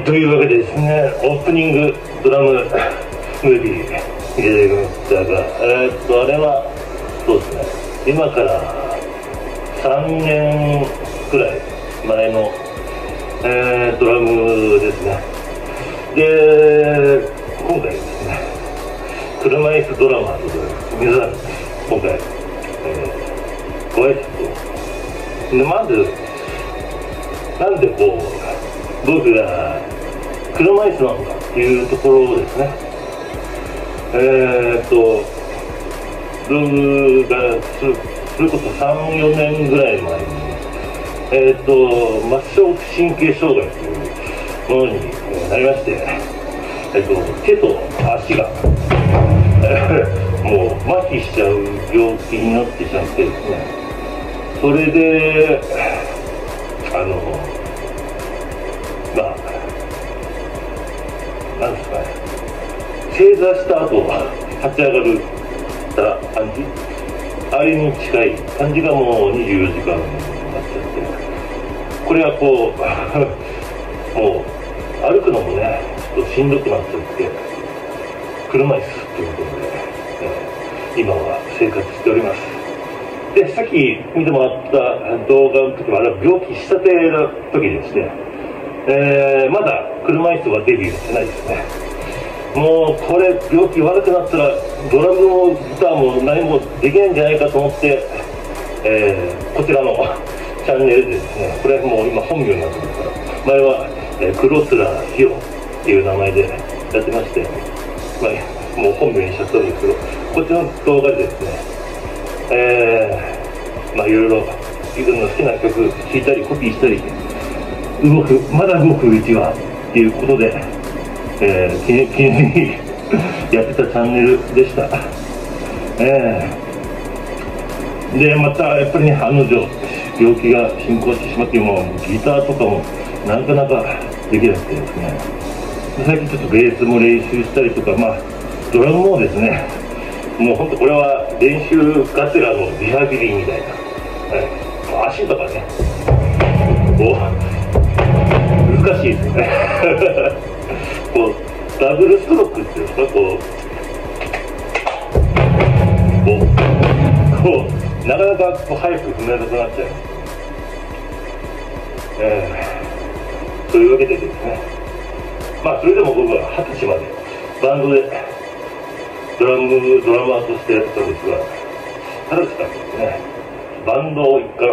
というわけでですね、オープニングドラムムービー入れてきましたが、あれはそうですね、今から3年くらい前の、ドラムですね。で、今回ですね、車椅子ドラマーという皆さん今回、ご挨拶を。でまずなんでこう僕が車椅子なのかっていうところですね。僕がそれこそ3、4年ぐらい前に末梢神経障害というものになりまして、手と足がもう麻痺しちゃう病気になってしまってですね、それでなんですかね、正座した後立ち上がる感じ、あれに近い感じがもう24時間になっちゃって、これはこうもう歩くのもねちょっとしんどくなっちゃって車椅子ということで、今は生活しております。で、さっき見てもらった動画の時はあれは病気したての時でして、まだ車椅子はデビューしてないですね。もうこれ病気悪くなったらドラムもギターも何もできないんじゃないかと思って、こちらのチャンネルでですね、これもう今本名になってますから、前は、黒面ヒロっていう名前でやってまして、もう本名にしちゃったんですけど、こちらの動画でですね、いろいろ自分の好きな曲弾いたりコピーしたりまだ動くうちはっていうことで、記念にやってたチャンネルでした。でまたやっぱりね、案の定病気が進行してしまって、もうギターとかもなかなかできなくてですね、最近ちょっとベースも練習したりとか、ドラムもですね、もう本当これは練習がてらのリハビリみたいな、足とかねこう難しいですよねこうダブルストロークっていうんですか、なかなか早く踏めなくなっちゃう。というわけでですね、それでも僕は20歳までバンドでドラマーとしてやってたんですが、20歳からですね、バンドを一旦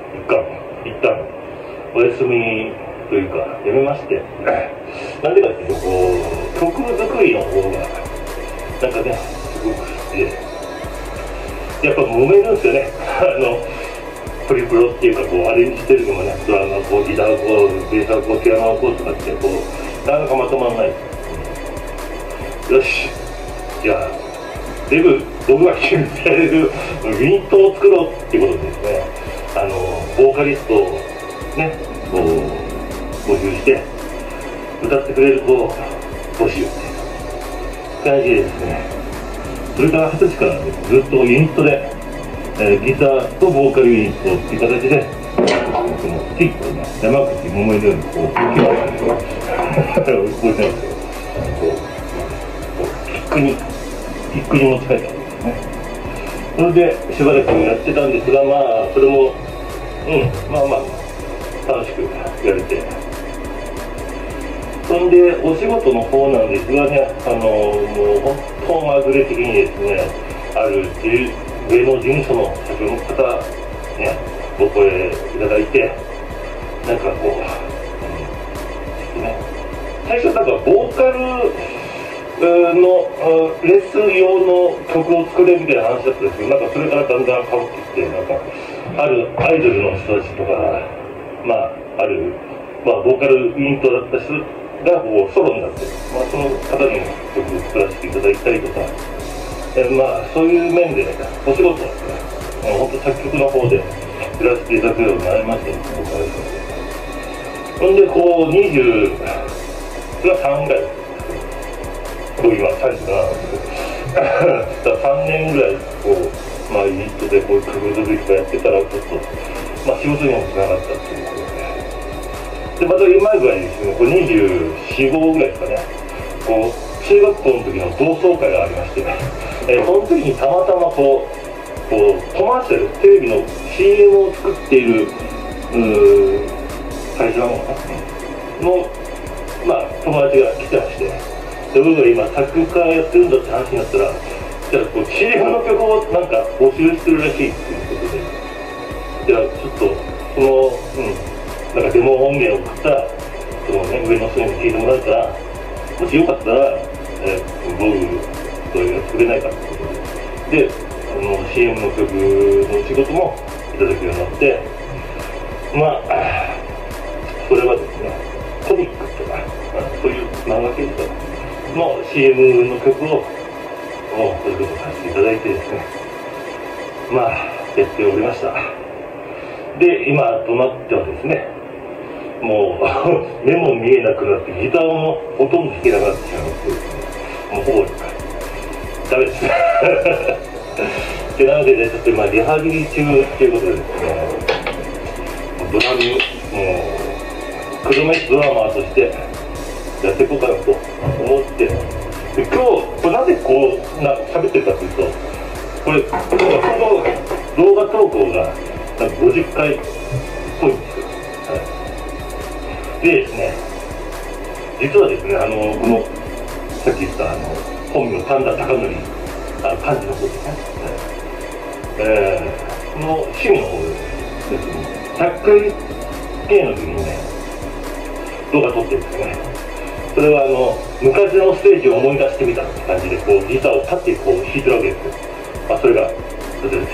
お休みというかやめまして、なんでかっていうと曲作りの方がなんかねすごく好きで、やっぱ揉めるんですよねプリプロっていうかアレンジしてるのもね、ドラムはギターベースはピアノはとかってなかなかまとまらない。よし、じゃあ僕が決めてやれるユニットを作ろうっていうことでですね、ボーカリストをね募集して歌ってくれる子を募集っていう感じでですね、それから20歳からずっとユニットで、ギターとボーカルユニットっていう形でこのスティックをね、山口百恵のようにキックに持ち帰ったんですね。それでしばらくやってたんですが、それも楽しくやれて、そんでお仕事の方なんですがね、もう本当まぐれ的にですね、ある芸能事務所の社長の方ね、お声いただいて、なんか最初なんかボーカルのレッスン用の曲を作れみたいな話だったんですけど、なんかそれからだんだん変わってきて、なんかあるアイドルの人たちとか、あるボーカルユニットだった人がソロになって、その方にも曲を作らせていただいたりとか、そういう面でお仕事はですね、本当作曲の方でやらせていただくようになりまして、ほんで20が3ぐらい、僕今37なんですけど3年ぐらいユニットで曲作りとかやってたら、ちょっと仕事にもつながったっていうことで、 でまたうまい具合にですね、これ24、5ぐらいですかね、こう中学校の時の同窓会がありまして、その時にたまたまこうコマーシャル、テレビの CM を作っている会社なのかなの、友達が来てまして、で僕が今作曲家やってるんだって話になったら、じゃあこう CM の曲をなんか募集してるらしいっていうことで、じゃあちょっとそのなんかデモ音源を送ったら、そのね、上の人に聞いてもらうから、もしよかったら、僕とやってくれないかってことで、CM の曲の仕事もいただくようになって、それはですね、コミックとか、そういう漫画系とかの CM の曲をお仕事させていただいてですね、やっておりました。で、今となってはですね、もう目も見えなくなってギターもほとんど弾けなくなってしまいましてですね、もうほぼダメですでなのでね、ちょっと今リハビリ中ということでですね、ドラムクロメスドラマーとしてやっていこうかなと思って、で今日これなぜこう喋ってるかというと、これ動画投稿がなんか50回っぽいんですよ。でですね、実はですね、このさっき言った本名神田貴則、漢字の方ですね、この趣味の方でですね、100回記念の時にね、動画撮ってるんですよね。それは昔のステージを思い出してみたって感じで、こうギターを立ってこう弾いてるわけですよ。それがこちらです。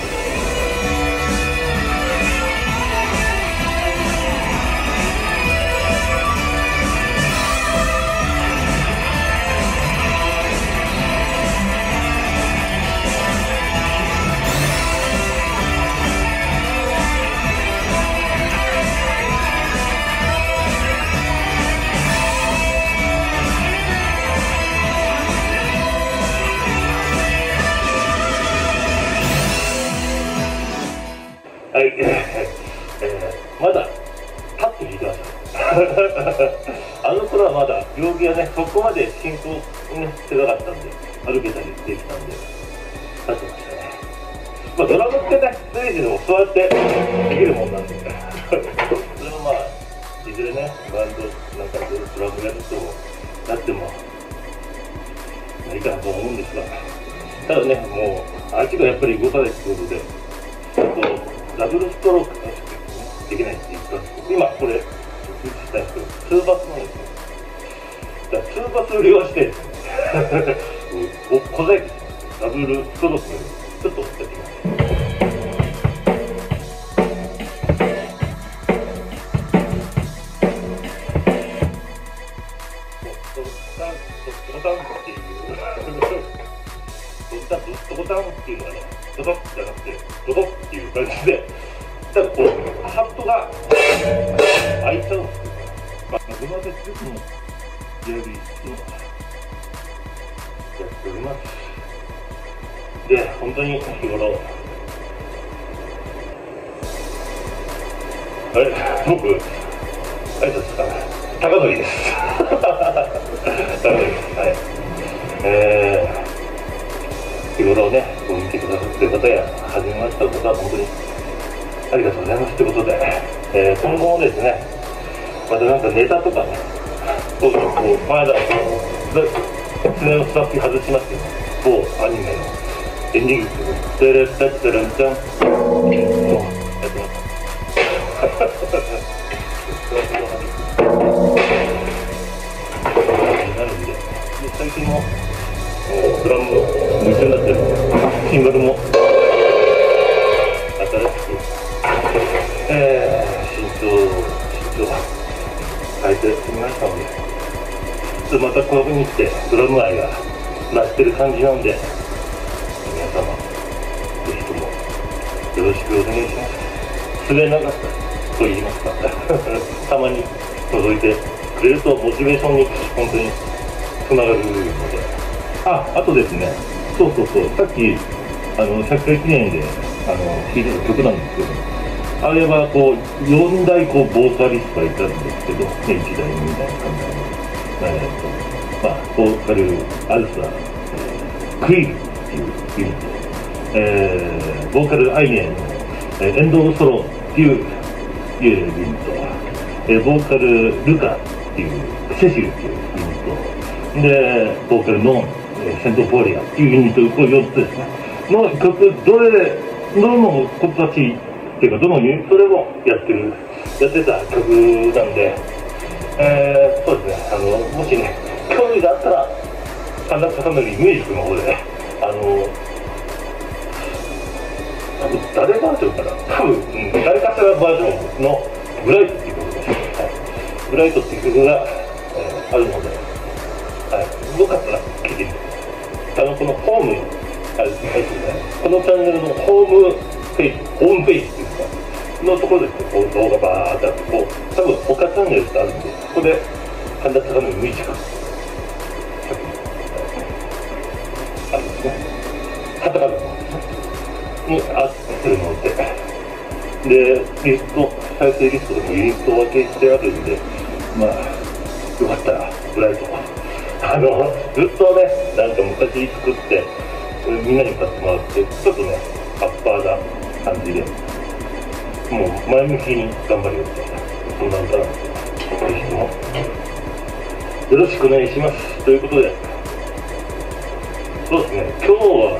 はい、まだ立って弾いてましたあの頃はまだ病気がね、そこまで進行ねしてなかったんで、歩けたりできたんで立ってましたね。ドラムってね、ステージでも座ってできるもんなんでそれもいずれね、バンドなんかドラムやるとなってもいいかなと思うんですが、ただね、もう足がやっぱり動かないってことで、ダブルストロークができないって言ったんですけど、今これ写したんですけど、2バスなんですよ。だから2バス売りをして小細工ダブルストロークでちょっとやってみます。ドタンっていうドタンっていうのがね、ドドッじゃなくてドドッっていう感じで、ただこうハットが開いちゃうんですけど、どのでちょっとリハビリをやっております。で、本当に日頃僕挨拶したら高則です高則です。はい。日頃ね、こう見てくださってる方や初めましての方は本当にありがとうございますということで、今後もですね、またなんかネタとかね、こう前田爪のスタッフ外しますけど、某アニメのエンディング曲「テレッタッテレンチャン」をやってます。なので、最近もドラムも夢中になってるシングルも新しく慎重変えてみましたので、またこの国に来てドラム愛が増してる感じなんで、皆様ぜひともよろしくお願いします。滑らなかったと言いますかたまに覗いてくれるとモチベーションに本当につながるので。あとですね、そうさっき100回記念で弾いてた曲なんですけど、 あれはこう4代ボーカリストがいたんですけど、1代2代3代まあボーカルアルファ、クイールっていうユニット、ボーカルアイネンの、エンドソロっていうユニット、ボーカルルカっていうセシルっていうユニットで、ボーカルノン、セントポリアっていうユニット、これ4つですねの曲、どの子たちっていうかどのユニットでもやってた曲なんで、そうですね、もしね興味があったら神田正則ミュージックの方で誰バージョンかな、多分、誰かしらバージョンのブライトっていう曲です、ブライトっていう曲が、あるので、よかったら聴いてみてください。このホームこのチャンネルのホームページっていうかのところでこう動画バーってあって、多分他チャンネルってあるんで、そこで神田正則ミュージックあるんですね、カタカナのに合ってるので、リスト、再生リストでもユニット分けしてあるんで、まあよかったらブライトずっとね、なんか昔作ってみんなに買ってもらって、ちょっとねアッパーな感じでもう前向きに頑張るよみたいな、そんな歌なんですよ。ぜひともよろしくお願いしますということで、そうですね、今日は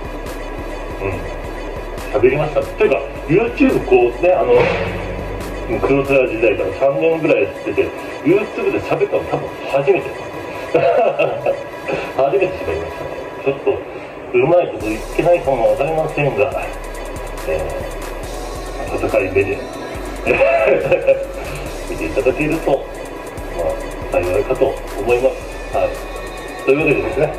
喋りました。というか YouTube 黒虎時代から3年ぐらいやってて YouTube で喋ったの多分初めてです初めて喋りました。ちょっとうまいこと言ってないかもわかりませんが、温かい目で見ていただけると、幸いかと思います。というわけでですね、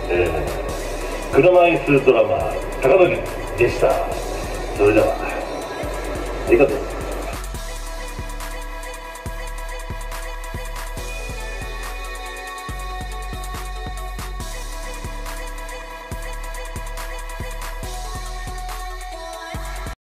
車椅子ドラマー高典でした。それではありがとう。